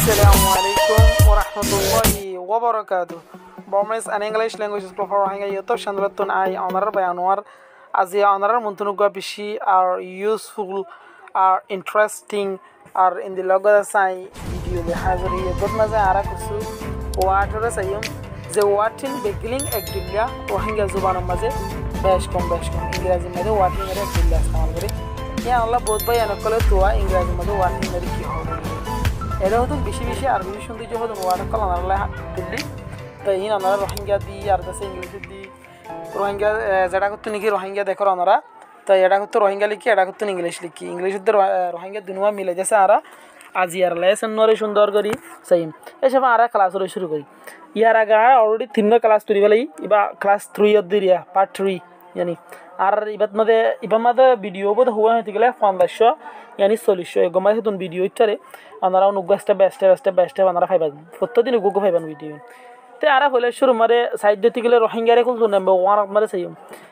Assalamualaikum warahmatullahi wabarakatuh. Burmese and English languages for Rohingya YouTube channel tun I honor by Anwar as the honor muntunuga bishi are useful, are interesting, are in the logo sai video the hazari good maza ara kusu water sayum the watin beginning ekdilya Rohingya zubana maze bashkom इंग्रजी मध्ये वाटिंग मध्ये ekdilya इस्तेमाल करे या Allah बहुत भाई on call तुआ इंग्रजी मध्ये वाटिंग मध्ये की हो এরা হতো বেশি বেশি আরবি শুনতে যে হতো ওয়াটাকল আনারলা দিল্লি তো ইন আনারা রোহিঙ্গা দি আর দেশে ইংলিশ দি রোহিঙ্গা যেটা করতে নাকি রোহিঙ্গা দেখো আনারা তো এটা করতে রোহিঙ্গা লিখি এটা করতে ইংলিশ লিখি ইংলিশে রোহিঙ্গা দুনুয়া মিলে যাচ্ছে আরা আজি আর লেসন নরে সুন্দর করি সেম এসব আরা ক্লাস শুরু করি ইয়ার আগে অলরেডি 3 ক্লাস তৈরি হলাই ইবা ক্লাস 3 অফ দিরিয়া পার্ট 3 यानी আর ইবাদ ভিডিও বদ হওয়া হতে গেলে 1500 यानी 40 এগমাই হেতুন ভিডিও ইটারে আনারা অনুগস্টা বেস্ট আনারা ফাইবা প্রত্যেকদিন গুগু ফাইবান ভিডিও তে আরা ফলে শুরু মারে সাইড দিতে গেলে রোহিঙ্গারে কোন নাম্বার 1 মারে সাইম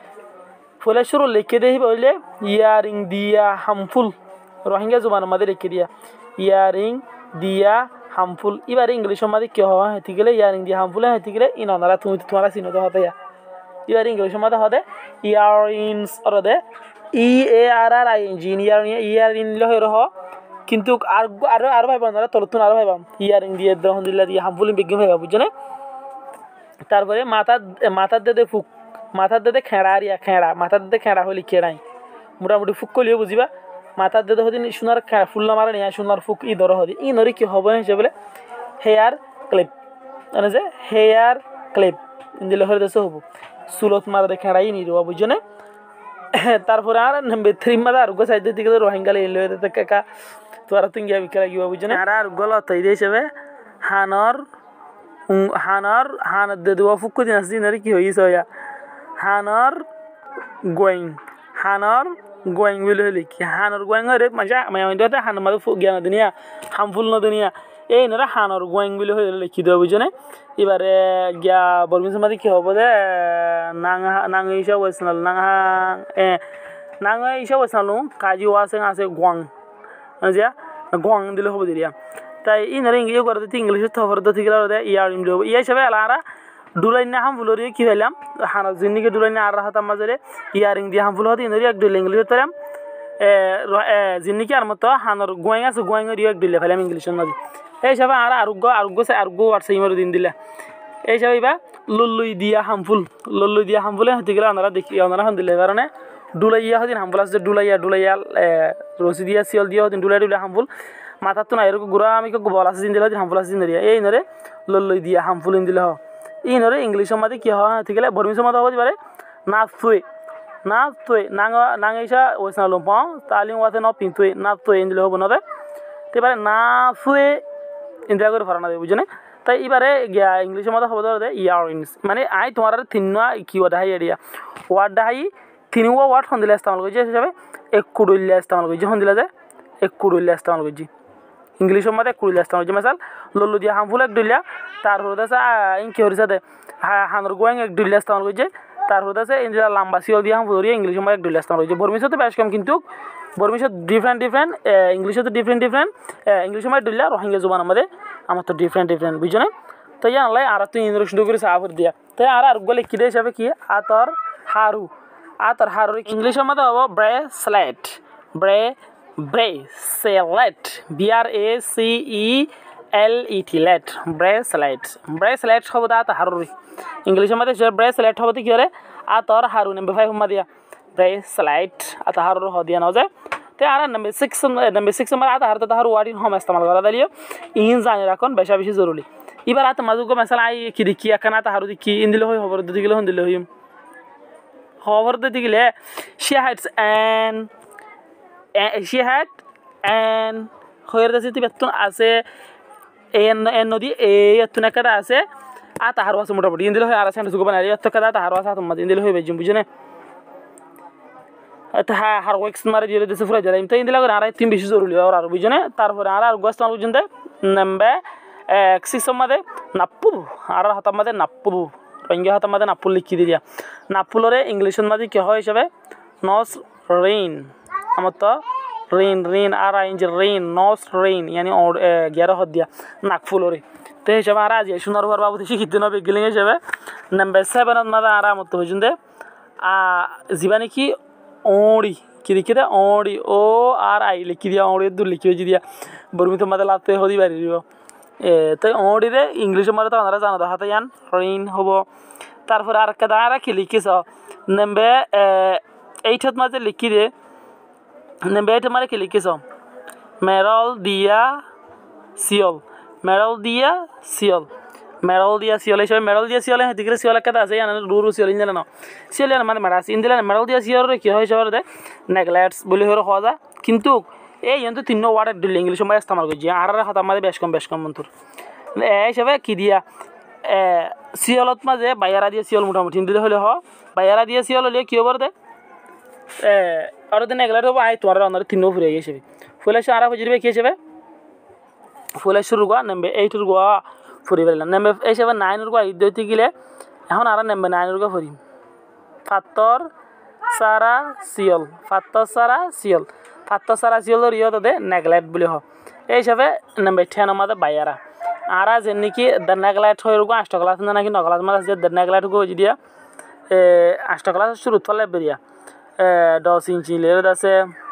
ফলে শুরু লিখে দেই বলে ইয়ারিং দিয়া হার্মফুল রোহিঙ্গা জবান মাদের লিখে দিয়া ইয়ারিং দিয়া হার্মফুল এবারে ইংলিশ মাঝে কি হওয়া হতে গেলে ইয়ারিং দিয়া হার্মফুল হতে গেলে ইন আনারা তুমি তোমারা চিনো তো হতে ইয়ার ইংলিশ মাঝে হতে ইয়ারিংস অরদে EARRING ইয়ারিং লহে রহ কিন্তু আর ভাইবা না তলতুন আর ভাইবা ইয়ারিং দিয়ে দহন দিলা দিয়ে হামফুল বিজ্ঞান ভাইবা বুঝছনে তারপরে মাথার দে ফুক মাথার দে খেড়া মাথার দে খেড়া হলি খেড়াই মোটামুটি ফুক কলিও বুঝিবা মাথার দে হদিন সোনার ফুল না মারে নিয়া সোনার ফুক ই ধর হদি ই নরি কি হবে হিসেবে হেয়ার ক্লিপ মানে যে হেয়ার ক্লিপ ইন্দিলে হরে দেশে হবো সুলত মারা দে খেড়াই নি রবা বুঝছনে তারপরে আর নাম্বার 3 মাদা আর গো সাইড দিকে রোহিঙ্গা লইলে তে কাকা তোরা তুই গিয়া বিকরা গিয়া বুঝছনে আর গলত হই দেইছবে হানর দে দুয়া ফুক দিন আসি নরি কি হইছ ইয়া হানর গোয়িং বলে লিখি হানর গোয়িং রে মজা মানে দতে হান মাদু ফুক গিয়া দুনিয়া হামফুল ন দুনিয়া এই নরা হানর গোয়িং বলে লিখি দেব বুঝছনে এবারে গিয়া বর্মিস মাদি কি হবে দে নাং ইসা ওয়াসনাল নাং ইসা ওয়াসনালু কাজি ওয়াসেন আছে গোয়াং আজা গোয়াং দিলে হবে দিরিয়া তাই ইনারে ইংলিশ করতে ইংলিশে থবর দতে গেল দে ইয়ার ইমডো ইয়া হিসাবে আলারা ডুলাইন না হামফুলরি কি হইলাম হানা জিন্নিকে ডুলাইন আর রাহাত মাঝরে ইয়ারিং দি হামফুল হতে ইনরি এক ডুল ইংলিশ তরাম জিন্নিকে আর মত হানর গোয়াং আছে গোয়াং রি এক ডুলে ফেলাম ইংলিশের মাঝে এই হিসাবে আর আরোগ্য ওয়াটস ইমার দিন দিলা এই হিসাবে বা লল্লুই দিয়া হামফুলে হতে গেলে আনারা দেখি আনারা হন দিলে কারণে ডুলাইয়া হদিন হামফুল আছে ডুলাইয়া রসি দিয়া সিয়ল দিয়া হদিন ডুলাই হামফুল মাথার তো না এরকম গুড়া আমি বল আছে দিন দিলে হদিন হামফুল আছে দিন দিয়া এই নরে লল্লুই দিয়া হামফুল দিন দিলে ই নরে ইংলিশের মাঝে কি হয় হতে গেলে বর্মিসের মাঝে হতে পারে না তুই নাং ইসা ওইসা লম্পাও তালিম ওয়াতে ন পিন্তুই না তুই ইন দিলে হবো না এবারে না ফুয়ে ইন্দিরা করে ফরানা দেবে বুঝনে তাই এবারে গিয়া ইংলিশের মধ্যে হবে ধরে ইয়ারিংস মানে আই তোমার তিন কি ওয়ার্ড এরিয়া ওয়ার্ড হাই 3 ওয়ার্ড হন দিলে ইস্তেমাল করছি হিসাবে এক কুড়ুল্লা ইস্তেমাল করছি হন দিলে যে এক কুড়ুল্লা ইস্তেমাল করছি ইংলিশের মধ্যে এক কুড়ুল্লা ইস্তেমাল করছি মিসাল লল্লু দিয়া হামফুল এক ডুল্লা তার হচ্ছে ইনকি হরিসা দে হানর গোয়াং এক ডুল্লা ইস্তেমাল করছে তার হচ্ছে ইন্দিরা লাম্বা সিও দিয়া হামফুল ইংলিশের মধ্যে এক ডুল্লা ইস্তেমাল করছে বর্মিশে তো বেশ কম কিন্তু বর্মিশে ডিফারেন্ট ইংলিশে তো ডিফারেন্ট ইংলিশের মধ্যে ডুল্লা রোহিঙ্গা জবান আমাদের আমার তো ডিফারেন্ট বুঝছনে তো ইয়া আল্লাহ আর তুই ইন্দ্রষ্ট করে সাফর দিয়া তাই আর গলে কি দে হিসাবে কি আতর হারু ইংলিশের মধ্যে হবো ব্রেসলেট BRACELET ব্রেসলেট হবো আত হারু ইংলিশের মধ্যে ব্রেসলেট হবো কি করে আতর হারু নাম্বার 5 হুম্মা দিয়া ব্রেসলেট আত হারু হ দিয়া না যায় ते आरा नंबर 6 नंबर आता हर तो हर वार्डिन हम इस्तेमाल करा दलियो इन जाने राखन बेशा बेशी जरूरी इबार आता माजुको मसला आई की दिकी अकना आता हरु दिकी इन दिले होय खबर दिले हन दिले होय खबर दिले she had an होयर दसे ती बेतन आसे एन नदी ए यतुना कदा आसे आता हर वास मोटा मोटी इन दिले होय आरा सेंड सुको बनारी यत कदा आता हर वास आता मत इन दिले होय बेजिम बुझने हार ওয়েক্স মারে দিয়ে দেশে ফুরা যায় তো ইন্দিলা করে আর তিন বেশি জরুরি আর বুঝনে তারপরে আর গোস্ত মাল বুঝতে নাম্বে 6 মধ্যে নাপ্পু আর হাত মধ্যে নাপ্পু রোহিঙ্গা হাত মধ্যে নাপ্পু লিখি দিয়া নাপ্পুলরে ইংলিশের মধ্যে কি হয় হিসাবে নস রেইন আমার তো রেন আর আইনজি রেন নস রেন ইয়ানি গিয়ার হদ দিয়া নাক ফুলরে তো হিসাবে আর আজ সোনার ঘর বাবু শিখিতে নবে গিলিং হিসাবে নাম্বার 7 মাদা আরামত হইজুন্দে জীবানি কি ওড়ি কি লিখি দে ওড়ি ও আর আই লিখি দিয়া ওড়ি দূর লিখি হয়েছি দিয়া বর্মিত মাদে লাতে হদি বাড়ি দিব তো ওড়িরে ইংলিশের মধ্যে তো ওনারা জানো হাতে ইয়ান রেইন হব তারপরে আর একটা দাঁড়া কি লিখিস নাম্বার 8 মাঝে লিখি দে নাম্বার 8 মানে কি লিখিস মেরল দিয়া সিওল মেরল দিয়া সিওল মেরল দিয়া সিওল হিসাবে মেরল দিয়া সিওল হেতিকে সিওল একটা আছে জানেন রুরু সিওল ইন জানো সিওল মানে মারাস ইন দিলে মেরল দিয়া সিওল কি হয় হিসাবে দে নেগলেটস বলে হয়ে হওয়া যায় কিন্তু এই কিন্তু 3 ওয়ার্ড দিলে ইংলিশ সময় ইস্তেমাল করছি আর হাত আমাদের বেশ কম মন্তুর এই হিসাবে কি দিয়া সিওলত মাঝে বাইয়ারা দিয়ে সিওল মোটামুটি দিলে হলে হ বাইয়ারা দিয়ে সিওল হলে কি হবার দে আর দিন নেগলেট হবো আই তোমার অনার 3 ফুরে হিসেবে ফুলে আর হয়ে কি হিসেবে ফুলে শুরু গোয়া নেমবে 8 গোয়া ফুরি পেলাম নেমবে এই হিসাবে 9 গোয়া ঈদ হইতে গেলে এখন আর নেমবে 9 গোয়া ফুরি ফাত্তর সারা সিওল ফাত্তর সারা সিওলের ইয়ে দে নেগলেট বলে হ এই হিসাবে নেমবে 10 আমাদের বাইয়ারা আর যেন নাকি নেগলেট হয়ে রোগ 8 ক্লাস না নাকি 9 ক্লাস মাস যে নেগলেট গো দিয়া 8 ক্লাস শুরু থলে বেরিয়া 10 ইঞ্চি লের আছে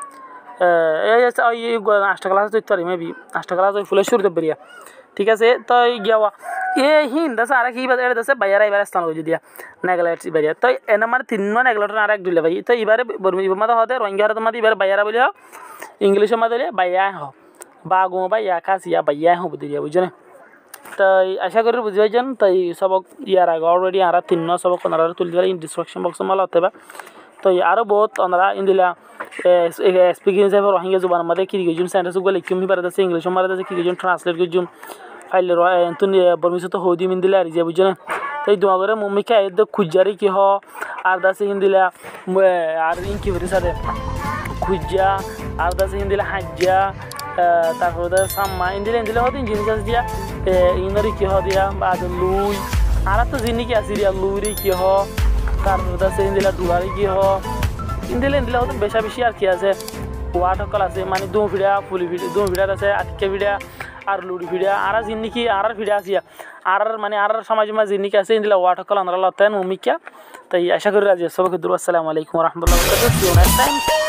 এই 8 ক্লাস তো ইত্যাদি মেবি 8 ক্লাস ওই ফুলের শুরুতে বেরিয়া ঠিক আছে তো গিয়া হিন দাসে আর কি এর দাসে বাইরা এবারে স্থান করে দিয়া নেগলেট বেরিয়া তো এনে মানে 3 নেগলেট আর এক দিলে ভাই তো এবারে মাদা হতে রোহিঙ্গা হাতে মাদি এবারে বাইরা বলি ইংলিশে মাদে বাইয়া হ বা গো বাইয়া কাসিয়া বাইয়া হ বুঝি দিয়া বুঝনে তাই আশা করি বুঝি যান তাই সবক ইয়ার আগে অলরেডি আর 3 সবক ওনারা তুলি দিলে ডিসক্রিপশন বক্স মালা হতে বা তো আরও বহুত ওনারা ইন্দিলা স্পিকিং হিসাবে রোহিঙ্গা জুবান মধ্যে কি কিছু সেন্টেন্স গুলো লিখি মি পারতেছে ইংলিশ মারতেছে কি কিছু ট্রান্সলেট করছুন ফাইল তুই বর্মিশত হই দিন দিলে আর যে বুঝনে তাই দোয়া করে মম্মিকে এদ খুঁজারি কি হ আর দাসে হিন্দিলা আর ইনকি ভরি সাথে খুঁজা আর দাসে হিন্দিলা হাজ্জা তারপরে সাম্মা ইন্দিলা হতে জিনিস আছে দিয়া ইনরি কি হ দিয়া বা লুই আর তো জিনিস কি আছে দিয়া লুইরি কি হ তারপরে দাসে হিন্দিলা ডুলারি কি হ ইন্দিলা হতে বেশি আর কি আছে ওয়াট সকল আছে মানে দু ভিড়া ফুলি ভিড় দু ভিড়ার আছে আটকে ভিড়া আর লুড়ি ভিড়া আর জিনিকি আর ভিড়া আছে আর মানে আর সমাজ জিনিকি আছে ইন্দিলা ওয়াট সকল আমরা লতেন মুমিকা তাই আশা করি রাজি সবাইকে আসসালামু আলাইকুম ওয়া রাহমাতুল্লাহি ওয়া বারাকাতুহু